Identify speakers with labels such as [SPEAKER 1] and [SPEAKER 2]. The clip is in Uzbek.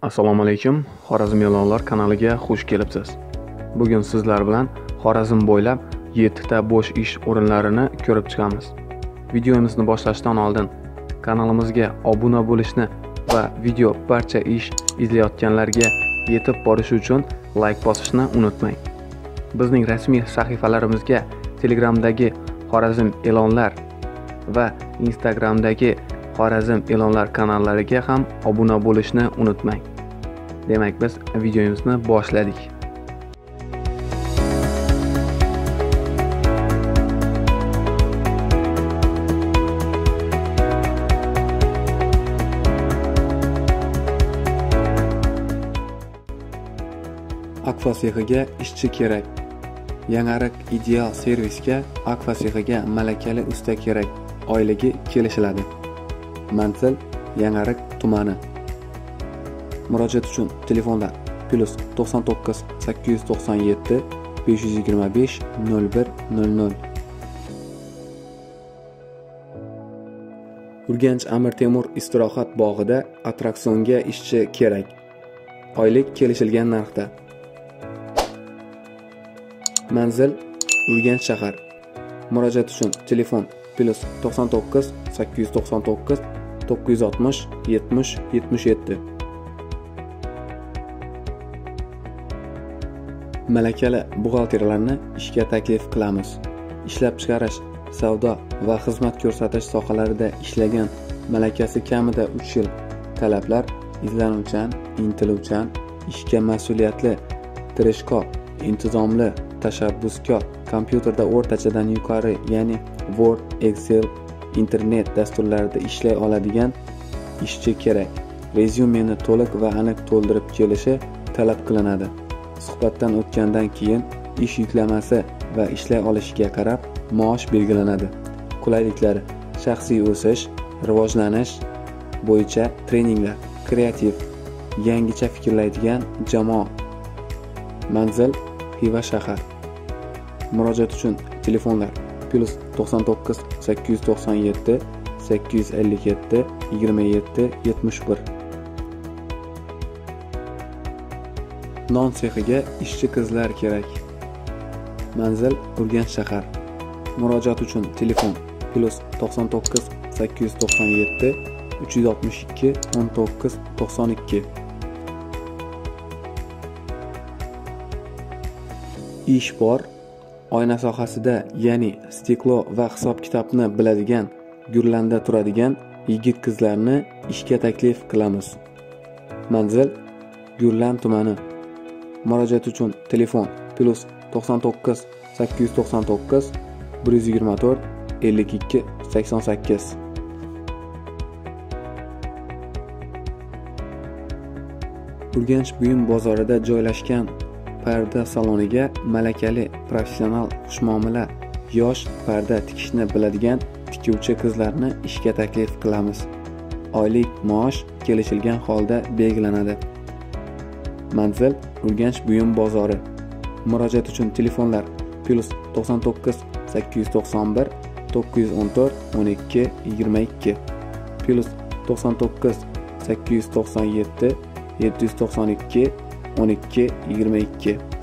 [SPEAKER 1] Assalomu alaykum. Xorazm E'lonlar kanaliga xush kelibsiz. Bugun sizlar bilan Xorazm bo'ylab 7 ta bo'sh ish o'rinlarini ko'rib chiqamiz. Videomizni boshlashdan oldin kanalimizga obuna bo'lishni va video barcha ish izlayotganlarga yetib borishi uchun like bosishni unutmang. Bizning rasmiy sahifalarimizga Telegramdagi Xorazm E'lonlar va Instagramdagi Xorazm E'lonlar kanallariga ham obuna bo'lishni unutmang. Demak, biz videomizni boshladik. Akfa sexiga ishchi kerak. Yangiariq ideal servisga Akfa sexiga malakali usta kerak. Oyligi kelishiladi. Manzil Yangiariq tumani. Murojaat uchun telefonlar +99 897 525 0100. Urganch Amir Temur istirohat bog'ida attraksionga ishchi kerak. Oylik kelishilgan narxda. Manzil Urganch shahar. Murojaat uchun telefon +99 899 960 70 77. Malakali buxgalterlarni ishga taklif qilamiz. Ishlab chiqarish, savdo va xizmat ko'rsatish sohalarida ishlagan, malakasi kamida 3 yil. Talablar: izlanuvchan, intiluvchan, ishga mas'uliyatli, tirishqoq, intizomli, tashabbuskor, kompyuterda o'rtachadan yuqori, ya'ni Word, Excel, internet dasturlarida ishlay oladigan ishchi kerak. Rezyumeni to'liq va aniq to'ldirib kelishi talab qilinadi. Suhbatdan o'tgandan keyin ish yuklamasi va ishlay olishiga qarab maosh belgilanadi. Qulayliklari: shaxsiy o'sish, rivojlanish bo'yicha treninglar, kreativ, yangicha fikrlaydigan jamoa. Manzil Xiva shahar. Murojaat uchun telefonlar +99 897 857 27 71. Non sexiga ishchi qizlar kerak. Manzil Urganch shahar. Murojaat uchun telefon +99 897 362 19 92. Ish bor. Oyna sohasida, ya'ni stiklo va hisob-kitobni biladigan, Gurlanda turadigan yigit-qizlarni ishga taklif qilamiz. Manzil Gurland tumani. Murojaat uchun telefon +99 899 124 52 88. Urganch buyum bozorida joylashgan parda saloniga malakali, professional, xushmuomala, yosh parda tikishni biladigan tikuvchi qizlarni ishga taklif qilamiz. Oylik maosh kelishilgan holda belgilanadi. Manzil Urganch buyum bozori. Murojaat uchun telefonlar +99 891 914 12 22 +99 897 792 12 22.